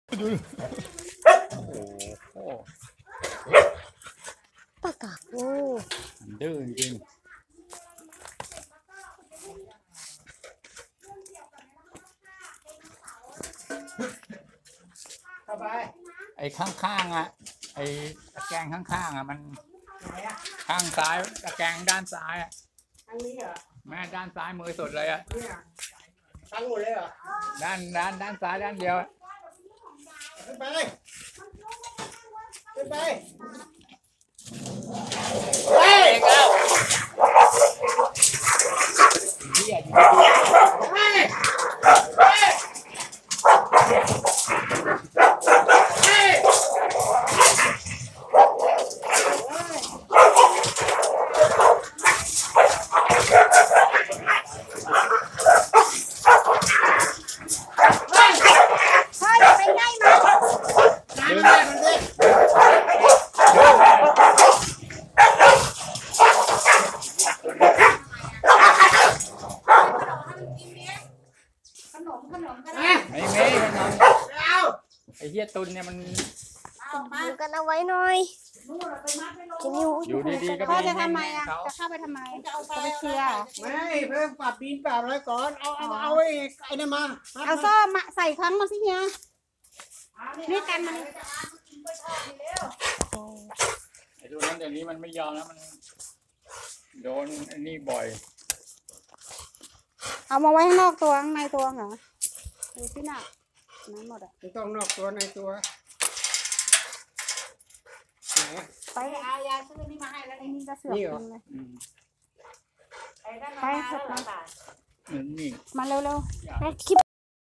ดูโอ้โหปากกาโอ้ดื้อจริงไอ้ข้างๆอ่ะไอ้ตะแกรงข้างๆอ่ะมันข้างซ้ายตะแกรงด้านซ้ายอ่ะทางนี้เหรอแม่ด้านซ้ายมือสุดเลยอ่ะทั้งหมดเลยเหรอด้านซ้ายด้านเดียวขึ้นไปขึ้นไปเฮ้ยเก้าเฮียอยู่ไม่มีไอ้เฮียตุนเนี่ยมันดูกันเอาไว้หน่อยอยู่ดีๆก็พ่อจะไปทำไมแย่อ่ะงเขาจะเข้าไปทำไมจะไปเคลียร์ไม่เพิ่มปรับดินปรับอะไรก่อนเอาไอ้นี่มาเอาโซ่มาใส่ครั้งมาสิเนี่ยนี่กันมันไอ้ตัวนั้นเดี๋ยวนี้มันไม่ยอมแล้วมันโดนไอ้นี่บ่อยเอามาไว้ข้างนอกตัวข้างในตัวเหรอดูสิน่ะนั้นหมดอ่ะไม่ต้องนอกตัวในตัวไหนไปเอายาซื้อนี่มาให้แล้วไอ้นี่ก็เสือกกินเลยอืมไปเถอะมานี่มาเร็วคลิป